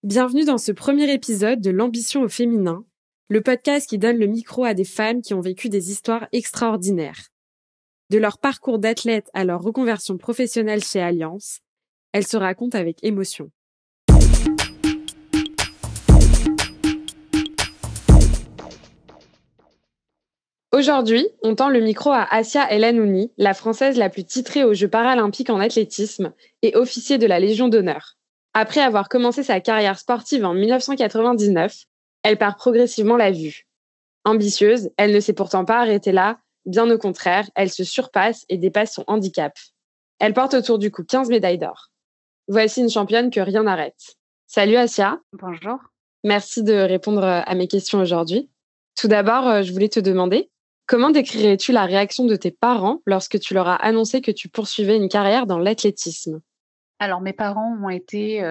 Bienvenue dans ce premier épisode de l'ambition au féminin, le podcast qui donne le micro à des femmes qui ont vécu des histoires extraordinaires. De leur parcours d'athlète à leur reconversion professionnelle chez Allianz, elles se racontent avec émotion. Aujourd'hui, on tend le micro à Assia El Hanouni, la Française la plus titrée aux Jeux paralympiques en athlétisme et officier de la Légion d'honneur. Après avoir commencé sa carrière sportive en 1999, elle perd progressivement la vue. Ambitieuse, elle ne s'est pourtant pas arrêtée là, bien au contraire, elle se surpasse et dépasse son handicap. Elle porte autour du cou 15 médailles d'or. Voici une championne que rien n'arrête. Salut Assia. Bonjour. Merci de répondre à mes questions aujourd'hui. Tout d'abord, je voulais te demander, comment décrirais-tu la réaction de tes parents lorsque tu leur as annoncé que tu poursuivais une carrière dans l'athlétisme ? Alors, mes parents ont été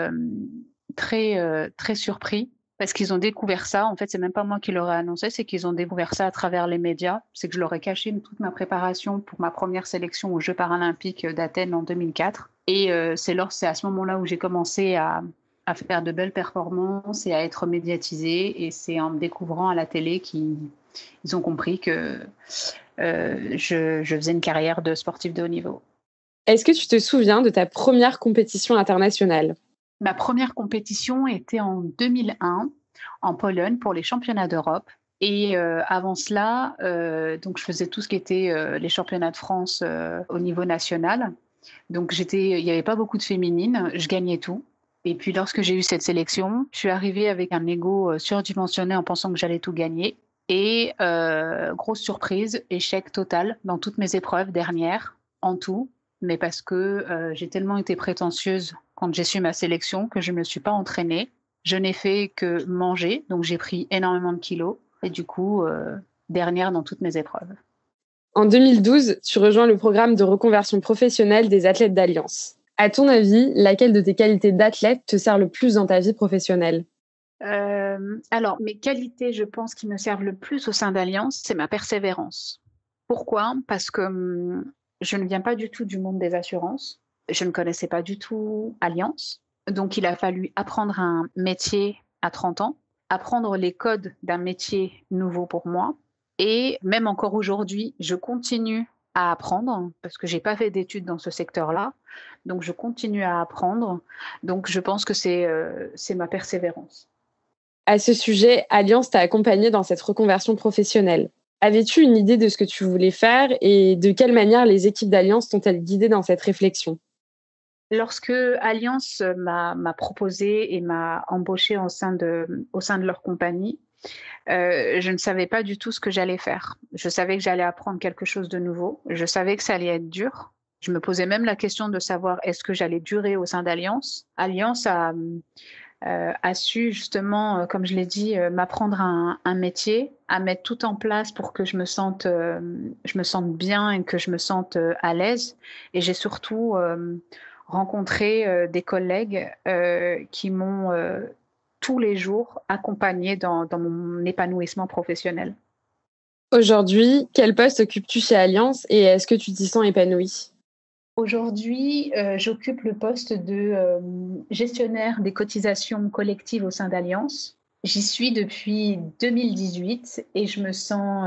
très surpris parce qu'ils ont découvert ça. En fait, c'est même pas moi qui leur ai annoncé, c'est qu'ils ont découvert ça à travers les médias. C'est que je leur ai caché toute ma préparation pour ma première sélection aux Jeux paralympiques d'Athènes en 2004. Et c'est à ce moment-là où j'ai commencé à faire de belles performances et à être médiatisée. Et c'est en me découvrant à la télé qu'ils ont compris que je faisais une carrière de sportive de haut niveau. Est-ce que tu te souviens de ta première compétition internationale ? Ma première compétition était en 2001 en Pologne pour les championnats d'Europe. Et avant cela, donc je faisais tout ce qui était les championnats de France au niveau national. Donc il n'y avait pas beaucoup de féminines, je gagnais tout. Et puis lorsque j'ai eu cette sélection, je suis arrivée avec un ego surdimensionné en pensant que j'allais tout gagner. Et grosse surprise, échec total dans toutes mes épreuves dernières, en tout. Mais parce que j'ai tellement été prétentieuse quand j'ai su ma sélection que je ne me suis pas entraînée. Je n'ai fait que manger, donc j'ai pris énormément de kilos. Et du coup, dernière dans toutes mes épreuves. En 2012, tu rejoins le programme de reconversion professionnelle des athlètes d'Allianz. À ton avis, laquelle de tes qualités d'athlète te sert le plus dans ta vie professionnelle ? Alors, mes qualités, je pense, qui me servent le plus au sein d'Allianz, c'est ma persévérance. Pourquoi ? Parce que je ne viens pas du tout du monde des assurances. Je ne connaissais pas du tout Allianz. Donc, il a fallu apprendre un métier à 30 ans, apprendre les codes d'un métier nouveau pour moi. Et même encore aujourd'hui, je continue à apprendre parce que je n'ai pas fait d'études dans ce secteur-là. Donc, je continue à apprendre. Donc, je pense que c'est ma persévérance. À ce sujet, Allianz t'a accompagné dans cette reconversion professionnelle. Avais-tu une idée de ce que tu voulais faire et de quelle manière les équipes d'Allianz t'ont-elles guidé dans cette réflexion ? Lorsque Allianz m'a proposé et m'a embauchée au sein de leur compagnie, je ne savais pas du tout ce que j'allais faire. Je savais que j'allais apprendre quelque chose de nouveau. Je savais que ça allait être dur. Je me posais même la question de savoir est-ce que j'allais durer au sein d'Allianz. Allianz a su justement, comme je l'ai dit, m'apprendre un métier, à mettre tout en place pour que je me sente bien et que je me sente à l'aise. Et j'ai surtout rencontré des collègues qui m'ont tous les jours accompagnée dans mon épanouissement professionnel. Aujourd'hui, quel poste occupes-tu chez Allianz et est-ce que tu t'y sens épanouie ? Aujourd'hui, j'occupe le poste de gestionnaire des cotisations collectives au sein d'Allianz. J'y suis depuis 2018 et je me sens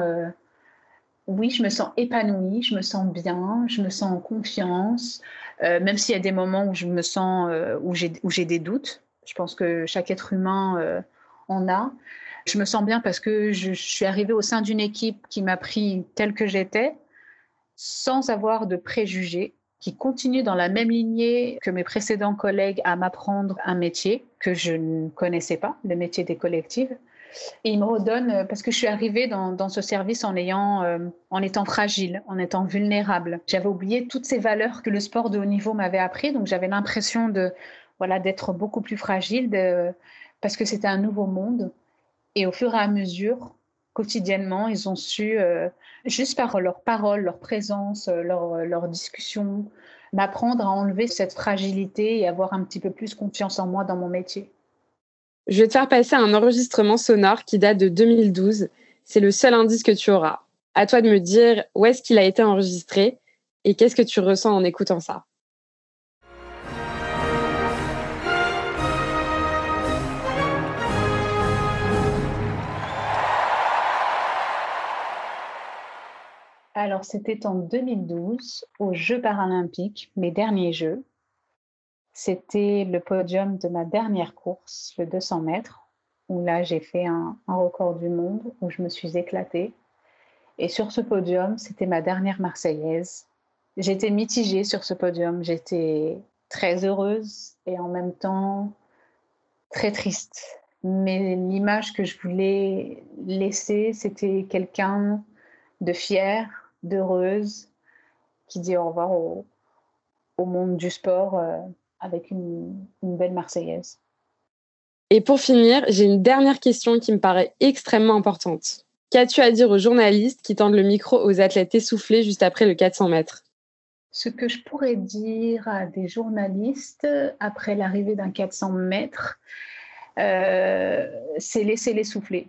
épanouie, je me sens bien, je me sens en confiance, même s'il y a des moments où je me sens, où j'ai des doutes. Je pense que chaque être humain en a. Je me sens bien parce que je suis arrivée au sein d'une équipe qui m'a pris telle que j'étais, sans avoir de préjugés, qui continue dans la même lignée que mes précédents collègues à m'apprendre un métier que je ne connaissais pas, le métier des collectives. Et il me redonne, parce que je suis arrivée dans ce service en étant fragile, en étant vulnérable. J'avais oublié toutes ces valeurs que le sport de haut niveau m'avait appris, donc j'avais l'impression d'être beaucoup plus fragile parce que c'était un nouveau monde. Et au fur et à mesure, quotidiennement, ils ont su, juste par leurs paroles, leur présence, leur discussion, m'apprendre à enlever cette fragilité et avoir un petit peu plus confiance en moi dans mon métier. Je vais te faire passer un enregistrement sonore qui date de 2012. C'est le seul indice que tu auras. À toi de me dire où est-ce qu'il a été enregistré et qu'est-ce que tu ressens en écoutant ça. Alors, c'était en 2012, aux Jeux paralympiques, mes derniers Jeux. C'était le podium de ma dernière course, le 200 mètres, où là, j'ai fait un record du monde, où je me suis éclatée. Et sur ce podium, c'était ma dernière Marseillaise. J'étais mitigée sur ce podium. J'étais très heureuse et en même temps très triste. Mais l'image que je voulais laisser, c'était quelqu'un de fière, d'heureuse, qui dit au revoir au monde du sport avec une belle Marseillaise. Et pour finir, j'ai une dernière question qui me paraît extrêmement importante. Qu'as-tu à dire aux journalistes qui tendent le micro aux athlètes essoufflés juste après le 400 mètres? Ce que je pourrais dire à des journalistes après l'arrivée d'un 400 mètres, c'est laisser-les souffler.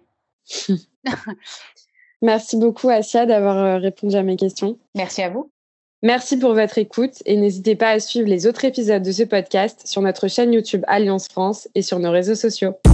Merci beaucoup, Assia, d'avoir répondu à mes questions. Merci à vous. Merci pour votre écoute et n'hésitez pas à suivre les autres épisodes de ce podcast sur notre chaîne YouTube Alliance France et sur nos réseaux sociaux.